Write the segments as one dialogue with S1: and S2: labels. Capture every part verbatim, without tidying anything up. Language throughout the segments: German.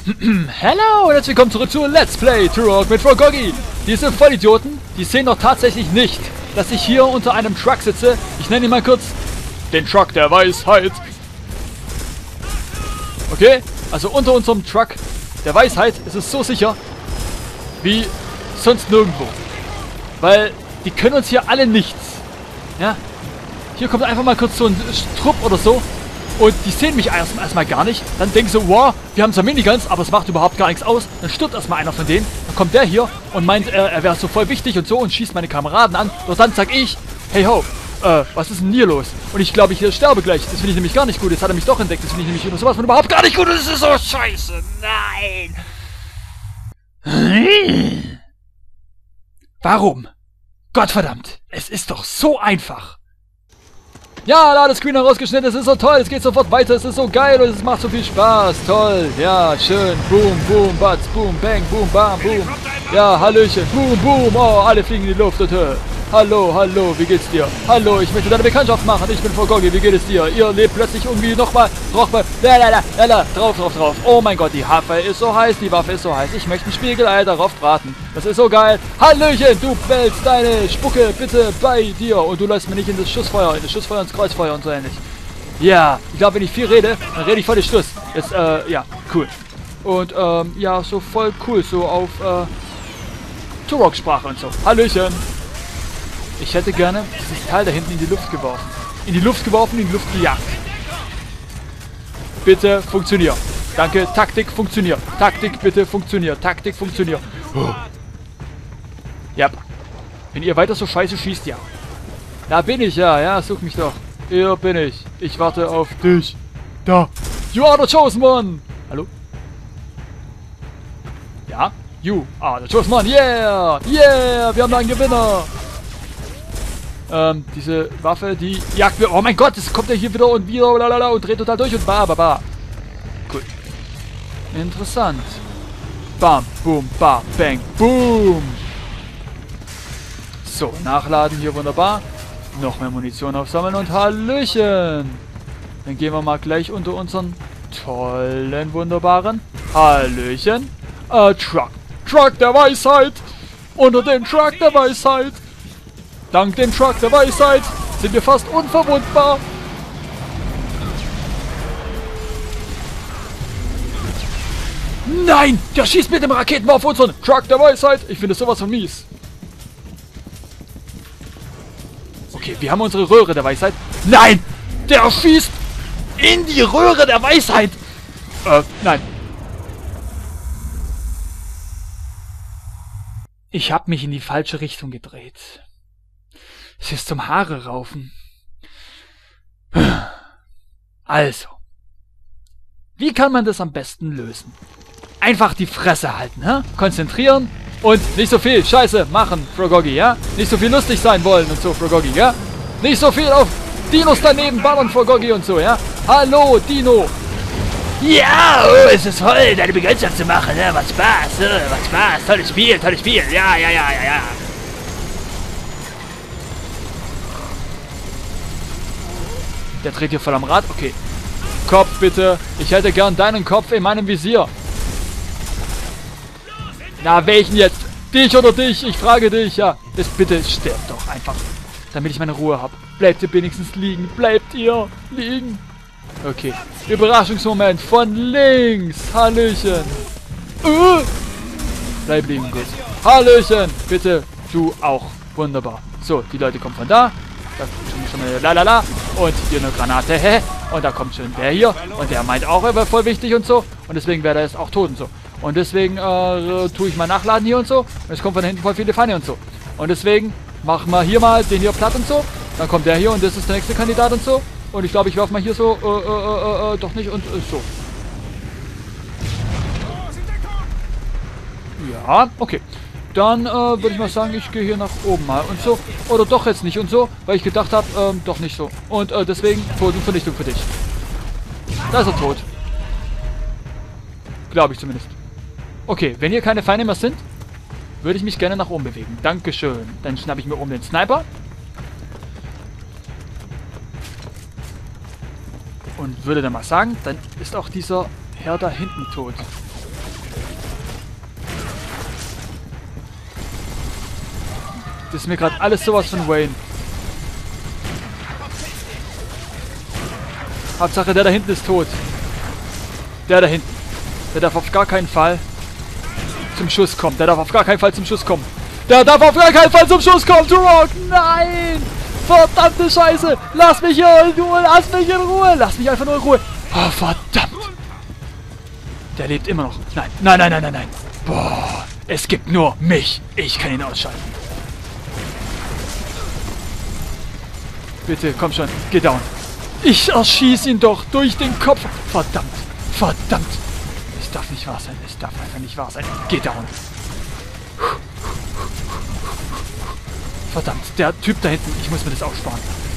S1: Hallo und herzlich willkommen zurück zu Let's Play Turok mit Frogoggy. Diese Vollidioten, die sehen doch tatsächlich nicht, dass ich hier unter einem Truck sitze. Ich nenne ihn mal kurz den Truck der Weisheit. Okay, also unter unserem Truck der Weisheit ist es so sicher wie sonst nirgendwo. Weil die können uns hier alle nichts. Ja, hier kommt einfach mal kurz so ein Trupp oder so. Und die sehen mich erst, erstmal gar nicht. Dann denken sie, wow, wir haben zwar Miniguns, aber es macht überhaupt gar nichts aus. Dann stirbt erstmal einer von denen. Dann kommt der hier und meint, äh, er wäre so voll wichtig und so und schießt meine Kameraden an. Doch dann sag ich, hey ho, äh, was ist denn hier los? Und ich glaube, ich sterbe gleich. Das finde ich nämlich gar nicht gut. Jetzt hat er mich doch entdeckt. Das finde ich nämlich über sowas von überhaupt gar nicht gut. Das ist so scheiße. Nein. Warum? Gottverdammt. Es ist doch so einfach. Ja, Ladescreen herausgeschnitten, es ist so toll, es geht sofort weiter, es ist so geil und es macht so viel Spaß, toll, ja, schön, boom, boom, batz, boom, bang, boom, bam, boom, ja, hallöchen, boom, boom, oh, alle fliegen in die Luft und hör. Hallo, hallo, wie geht's dir? Hallo, ich möchte deine Bekanntschaft machen, ich bin Frogoggy, wie geht es dir? Ihr lebt plötzlich irgendwie nochmal, nochmal, lalala, lalala, drauf, drauf, drauf, oh mein Gott, die Waffe ist so heiß, die Waffe ist so heiß, ich möchte ein Spiegelei darauf braten, das ist so geil, hallöchen, du behältst deine Spucke bitte bei dir und du lässt mir nicht in das Schussfeuer, in das Schussfeuer, ins Kreuzfeuer und so ähnlich. Ja, ich glaube, wenn ich viel rede, dann rede ich voll den Schluss, jetzt, äh, ja, cool. Und, ähm, ja, so voll cool, so auf, äh, Turok-Sprache und so, hallöchen. Ich hätte gerne dieses Teil da hinten in die Luft geworfen. In die Luft geworfen, in die Luft gejagt. Bitte funktioniert. Danke, Taktik funktioniert. Taktik bitte funktioniert. Taktik funktioniert. Oh. Ja. Wenn ihr weiter so scheiße schießt, ja. Da bin ich, ja, ja, such mich doch. Hier bin ich. Ich warte auf dich. Da. You are the chosen one. Hallo? Ja? You are the chosen one. Yeah. Yeah. Wir haben einen Gewinner. Ähm, diese Waffe, die jagt mir. Oh mein Gott, es kommt ja hier wieder und wieder lalala, und dreht total durch und ba, ba, ba. Cool. Interessant. Bam, boom, ba, bang, boom. So, nachladen hier wunderbar. Noch mehr Munition aufsammeln und hallöchen. Dann gehen wir mal gleich unter unseren tollen, wunderbaren hallöchen. Äh, Truck. Truck der Weisheit. Unter den Truck der Weisheit. Dank dem Truck der Weisheit sind wir fast unverwundbar. Nein! Der schießt mit dem Raketenwerfer auf unseren Truck der Weisheit. Ich finde sowas von mies. Okay, wir haben unsere Röhre der Weisheit. Nein! Der schießt in die Röhre der Weisheit. Äh, nein. Ich habe mich in die falsche Richtung gedreht. Es ist zum Haare raufen. Also. Wie kann man das am besten lösen? Einfach die Fresse halten, hä? Konzentrieren und nicht so viel Scheiße machen, Frogoggy, ja? Nicht so viel lustig sein wollen und so, Frogoggy, ja? Nicht so viel auf Dinos daneben ballern, Frogoggy und so, ja? Hallo, Dino! Ja, oh, es ist toll, deine Bekanntschaft zu machen, ne? Was Spaß, ne? Was Spaß, tolles Spiel, tolles Spiel, ja, ja, ja, ja, ja. Der dreht hier voll am Rad. Okay. Kopf bitte. Ich hätte gern deinen Kopf in meinem Visier. Na, welchen jetzt? Dich oder dich? Ich frage dich. Ja. Das bitte stirbt doch einfach. Damit ich meine Ruhe habe. Bleibt ihr wenigstens liegen. Bleibt ihr liegen. Okay. Überraschungsmoment von links. Hallöchen. Uh. Bleib liegen, gut. Hallöchen. Bitte. Du auch. Wunderbar. So, die Leute kommen von da. Da kommt schon eine Lalala. Und hier eine Granate. Hä? Und da kommt schon der hier. Und der meint auch, er wäre voll wichtig und so. Und deswegen wäre er jetzt auch tot und so. Und deswegen äh, tue ich mal nachladen hier und so. Und es kommt von hinten voll viele Feinde und so. Und deswegen machen wir hier mal den hier platt und so. Dann kommt der hier und das ist der nächste Kandidat und so. Und ich glaube, ich werfe mal hier so. Äh, äh, äh, äh, doch nicht und äh, so. Ja, okay. Dann äh, würde ich mal sagen, ich gehe hier nach oben mal und so. Oder doch jetzt nicht und so, weil ich gedacht habe, ähm, doch nicht so. Und äh, deswegen Tod und Vernichtung für dich. Da ist er tot. Glaube ich zumindest. Okay, wenn hier keine Feinde mehr sind, würde ich mich gerne nach oben bewegen. Dankeschön. Dann schnappe ich mir oben den Sniper. Und würde dann mal sagen, dann ist auch dieser Herr da hinten tot. Das ist mir gerade alles sowas von Wayne. Hauptsache, der da hinten ist tot. Der da hinten. Der darf auf gar keinen Fall zum Schuss kommen. Der darf auf gar keinen Fall zum Schuss kommen. Der darf auf gar keinen Fall zum Schuss kommen. Turok, nein! Verdammte Scheiße! Lass mich hier in Ruhe! Lass mich in Ruhe! Lass mich einfach nur in Ruhe! Oh, verdammt! Der lebt immer noch. Nein, nein, nein, nein, nein, nein. Boah, es gibt nur mich. Ich kann ihn ausschalten. Bitte, komm schon. Geh down. Ich erschieße ihn doch durch den Kopf. Verdammt. Verdammt. Es darf nicht wahr sein. Es darf einfach nicht wahr sein. Geh down. Verdammt. Der Typ da hinten. Ich muss mir das aufsparen.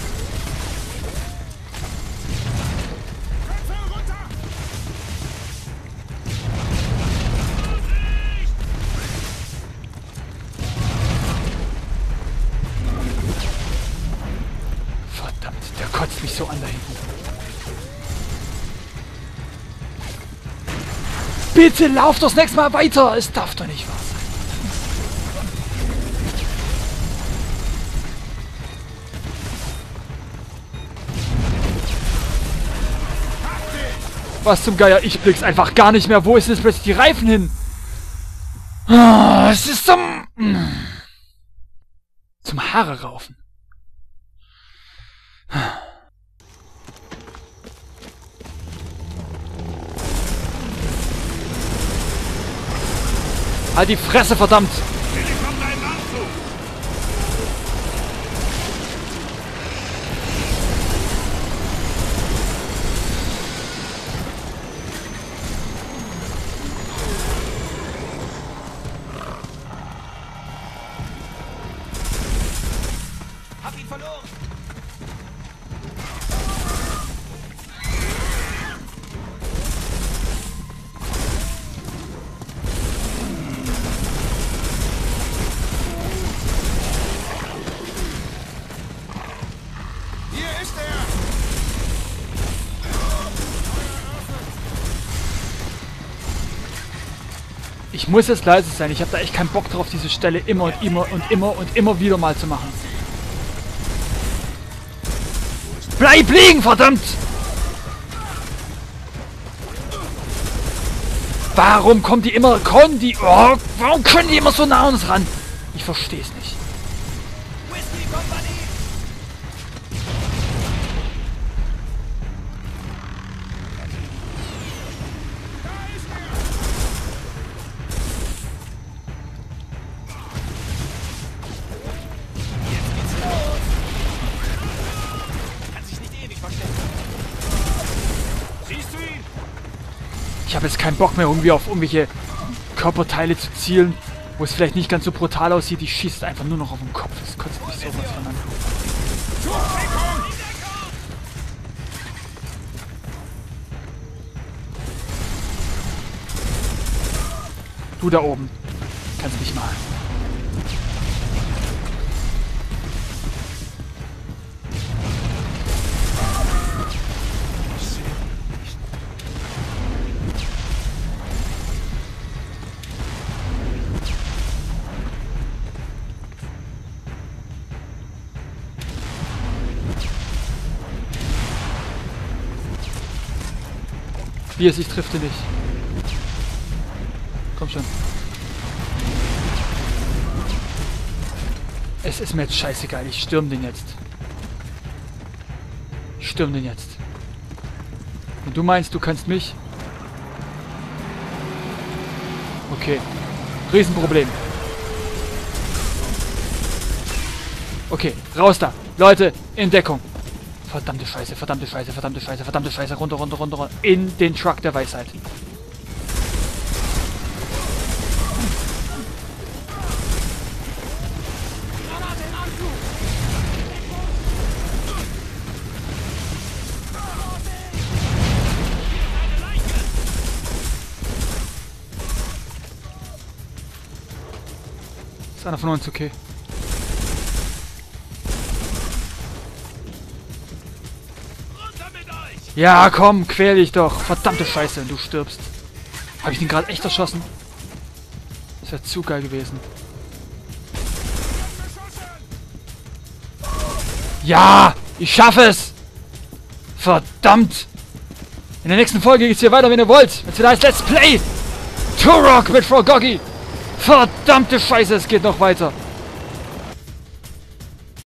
S1: Verdammt. Der kotzt mich so an da hinten. Bitte lauf das nächste Mal weiter. Es darf doch nicht wahr sein. Was zum Geier? Ich blick's einfach gar nicht mehr. Wo ist jetzt plötzlich die Reifen hin? Ah, es ist zum... Zum Haare raufen. Halt die Fresse, verdammt!
S2: Hab ihn verloren!
S1: Ich muss jetzt leise sein. Ich habe da echt keinen Bock drauf, diese Stelle immer und immer und immer und immer wieder mal zu machen. Bleib liegen, verdammt! Warum kommen die immer... Kommen die... Oh, warum können die immer so nah an uns ran? Ich verstehe es nicht. Ich habe jetzt keinen Bock mehr, irgendwie auf irgendwelche Körperteile zu zielen, wo es vielleicht nicht ganz so brutal aussieht. Ich schieße einfach nur noch auf den Kopf. Das kotzt mich sowas von an. Du da oben. Kannst mich mal. Wie es sich trifft er nicht. Komm schon. Es ist mir jetzt scheißegal. Ich stürm den jetzt. Ich stürm den jetzt. Und du meinst, du kannst mich? Okay. Riesenproblem. Okay, raus da. Leute, in Deckung. Verdammte Scheiße, verdammte Scheiße, verdammte Scheiße, verdammte Scheiße. Runter, runter, runter, runter. In den Truck der Weisheit. Ist einer von uns, okay. Ja, komm, quäl dich doch. Verdammte Scheiße, und du stirbst. Habe ich den gerade echt erschossen? Das wäre zu geil gewesen. Ja, ich schaffe es. Verdammt. In der nächsten Folge geht's hier weiter, wenn ihr wollt. Wenn es wieder heißt Let's Play Turok mit Frau Goggi. Verdammte Scheiße, es geht noch weiter.